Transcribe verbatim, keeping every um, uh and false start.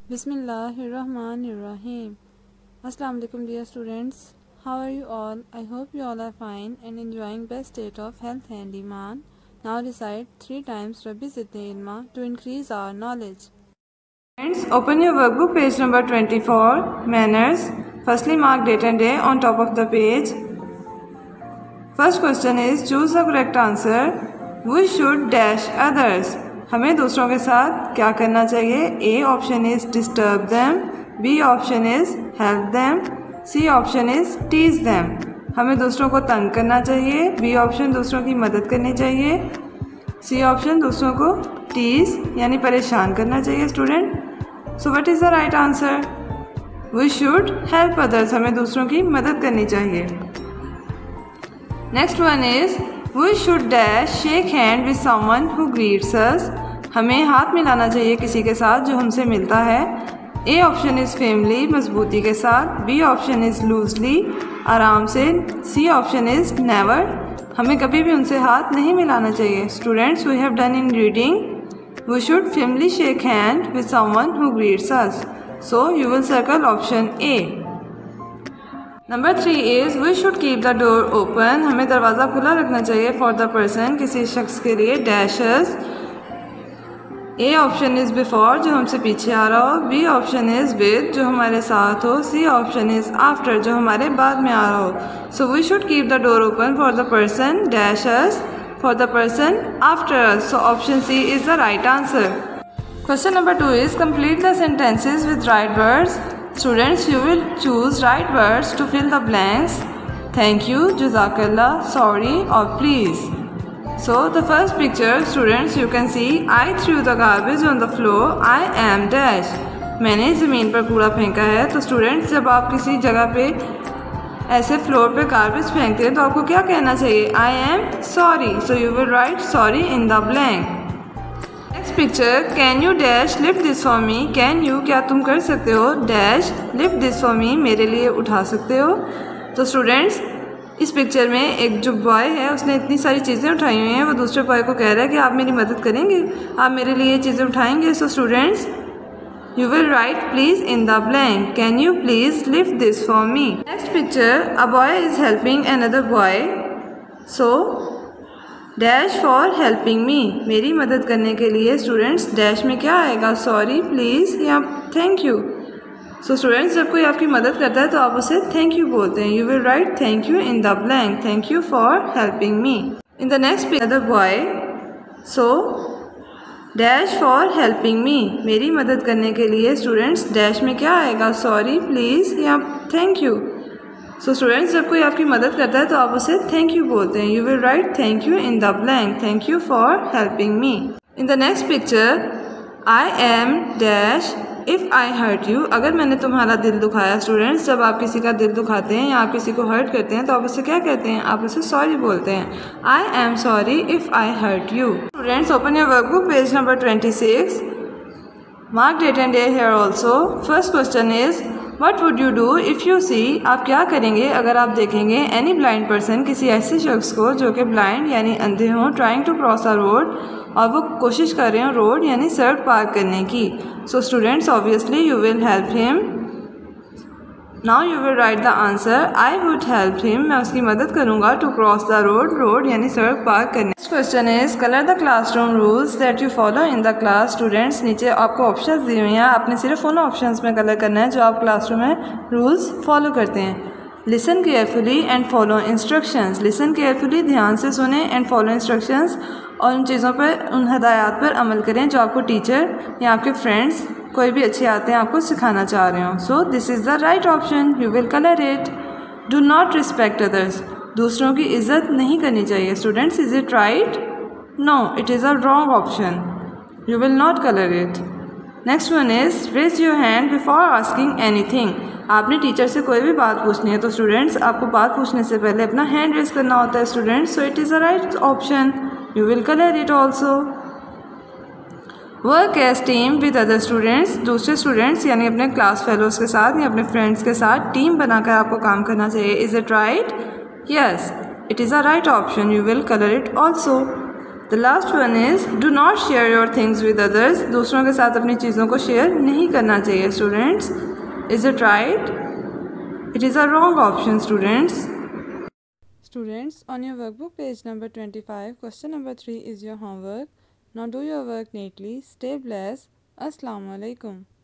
Bismillahirrahmanirrahim. Assalamu alaikum dear students. How are you all? I hope you all are fine and enjoying best state of health and iman. Now recite three times Rabbi Zidni Ilma to increase our knowledge. Friends, open your workbook page number twenty-four, Manners. Firstly mark date and day on top of the page. First question is choose the correct answer. We should dash others. हमें दूसरों के साथ क्या करना चाहिए? A option is disturb them, B option is help them, C option is tease them. हमें दूसरों को तंग करना चाहिए, B option दूसरों की मदद करनी चाहिए, C option दूसरों को tease यानी परेशान करना चाहिए student. So what is the right answer? We should help others. हमें दूसरों की मदद करनी चाहिए. Next one is We should dash shake hand with someone who greets us. हमें हाथ मिलाना चाहिए किसी के साथ जो हमसे मिलता है. A ऑप्शन इज़ फैमिली मजबूती के साथ, B ऑप्शन इज़ लूजली आराम से, C ऑप्शन इज़ नेवर हमें कभी भी उनसे हाथ नहीं मिलाना चाहिए. Students we have done in reading we should firmly shake hand with someone who greets us. So you will circle option A. Number three is we should keep the door open. हमें दरवाज़ा खुला रखना चाहिए for the person किसी शख्स के लिए. Dashes A option is before जो हमसे पीछे आ रहा हो, बी ऑप्शन इज़ विद जो हमारे साथ हो, सी ऑप्शन इज़ आफ्टर जो हमारे बाद में आ रहा हो. So we should keep the door open for the person dashes for the person after us. So option C is the right answer. Question number two is complete the sentences with right words. Students, you will choose right words to fill the blanks. Thank you, Jazakallah, sorry or please. So the first picture, students, you can see I threw the garbage on the floor. I am dash. मैंने ज़मीन पर कूड़ा फेंका है. तो students जब आप किसी जगह पे ऐसे फ्लोर पे गार्बेज फेंकते हैं तो आपको क्या कहना चाहिए? I am sorry. So you will write sorry in the blank. Next picture can you dash lift this for me. Can you क्या तुम कर सकते हो, dash lift this for me मेरे लिए उठा सकते हो. तो स्टूडेंट्स इस पिक्चर में एक जो बॉय है उसने इतनी सारी चीज़ें उठाई हुई हैं, वो दूसरे बॉय को कह रहा है कि आप मेरी मदद करेंगे, आप मेरे लिए ये चीज़ें उठाएंगे. So students you will write please in the blank. Can you please lift this for me. Next picture a boy is helping another boy. So dash for helping me मेरी मदद करने के लिए. स्टूडेंट्स डैश में क्या आएगा, sorry please या thank you. So students जब कोई आपकी मदद करता है तो आप उसे थैंक यू बोलते हैं. You will write thank you in the blank. Thank you for helping me. In the next picture the boy. So dash for helping me मेरी मदद करने के लिए. स्टूडेंट्स डैश में क्या आएगा, सॉरी प्लीज़ या थैंक यू. सो स्टूडेंट्स जब कोई आपकी मदद करता है तो आप उसे थैंक यू बोलते हैं. You will write thank you in the blank. Thank you for helping me. In the next picture I am dash if I hurt you. अगर मैंने तुम्हारा दिल दुखाया. स्टूडेंट्स जब आप किसी का दिल दुखाते हैं या आप किसी को हर्ट करते हैं तो आप उसे क्या कहते हैं, आप उसे सॉरी बोलते हैं. I am sorry if I hurt you. Students open your workbook page number twenty six. Mark date and day here also. First question is what would you do if you see. आप क्या करेंगे अगर आप देखेंगे any blind person किसी ऐसे शख्स को जो कि ब्लाइंड यानी अंधे हों, trying to cross a road और वो कोशिश कर रहे हो रोड यानी सड़क पार करने की. So students obviously you will help him. Now you will write the answer. I would help him मैं उसकी मदद करूँगा to cross the road road यानी सड़क पार करने. Next question is colour the classroom rules that you follow in the class. Students नीचे आपको ऑप्शंस दी हुई हैं, आपने सिर्फ उन ऑप्शंस में कलर करना है जो आप क्लासरूम में रूल्स फॉलो करते हैं. Listen carefully and follow instructions. Listen carefully ध्यान से सुने एंड फॉलो इंस्ट्रक्शंस और उन चीज़ों पर उन हदायत पर अमल करें जो आपको टीचर या आपके फ्रेंड्स कोई भी अच्छे आते हैं आपको सिखाना चाह रहे हो. So this is the right option. You will colour it. Do not respect others. दूसरों की इज्जत नहीं करनी चाहिए. Students is it right? No it is a wrong option. You will not colour it. Next one is raise your hand before asking anything. आपने teacher से कोई भी बात पूछनी है तो स्टूडेंट्स आपको बात पूछने से पहले अपना हैंड रेज करना होता है students. So it is a right option. You will colour it also. Work as team with other students. दूसरे स्टूडेंट्स यानी अपने क्लास फेलोज के साथ या अपने फ्रेंड्स के साथ टीम बनाकर आपको काम करना चाहिए. Is it right? Yes it is a right option. You will colour it also. The last one is do not share your things with others. दूसरों के साथ अपनी चीज़ों को शेयर नहीं करना चाहिए students. Is it right? It is a wrong option students. Students, on your workbook page number twenty-five, question number three is your homework. Now do your work neatly. Stay blessed. Assalamu alaikum.